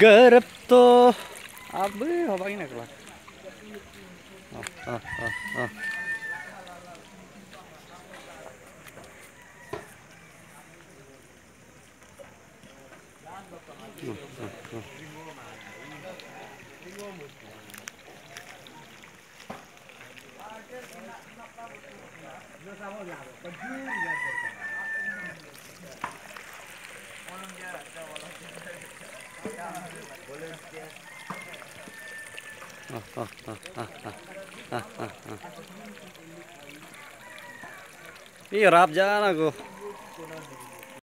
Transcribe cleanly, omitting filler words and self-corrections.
garap to abe apa ini kelas oh, oh, oh, oh. Ini rap jangan aku.